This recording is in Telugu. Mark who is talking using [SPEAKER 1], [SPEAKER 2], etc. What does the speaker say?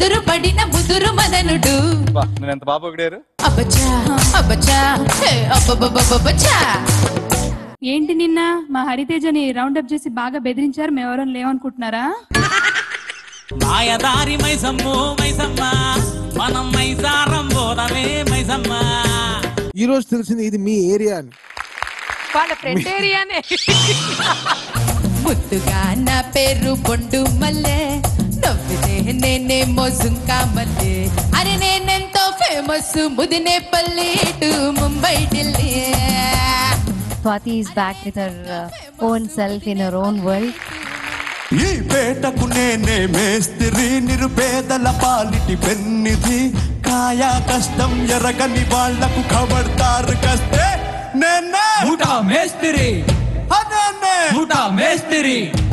[SPEAKER 1] ఎదురు పడిన ముదురు మదనుడు.
[SPEAKER 2] ఎంత బాబు ఒకడారు.
[SPEAKER 1] అబ్బచ్చా అబ్బచ్చా అబ్బబ్బబ్బచ్చా.
[SPEAKER 3] ఏంటి నిన్న మా హరితేజని రౌండప్ చేసి బాగా బెదిరించారు, మేమెవరం లేవనుకుంటున్నారా?
[SPEAKER 4] మాయదారి మైసమ్మో మైసమ్మ, మనం మైసారం పోదమే మైసమ్మ.
[SPEAKER 5] ఈ రోజు తెలిసింది ఇది మీ ఏరియా అని.
[SPEAKER 6] వాళ్ళ ఫ్రెండ్ ఏరియానే.
[SPEAKER 1] ముద్దుగా నా పేరు బొండు మల్లె, నవ్వితే నేనేమో జుంకా మల్లె. అరే నేనెంతో famous Mudinepalli to Mumbai Delhi.
[SPEAKER 7] Swati is back with her own self in her own world.
[SPEAKER 8] ఈ పేటకు నేనే మేస్త్రి, నిరుపేదల పాలిటి పెన్నిధి. కాయా కష్టం ఎరగని వాళ్లకు ఖబర్దార్ కస్తే నేనే
[SPEAKER 4] ముఠా మేస్త్రి,
[SPEAKER 8] అదే
[SPEAKER 4] ముఠా మేస్త్రి.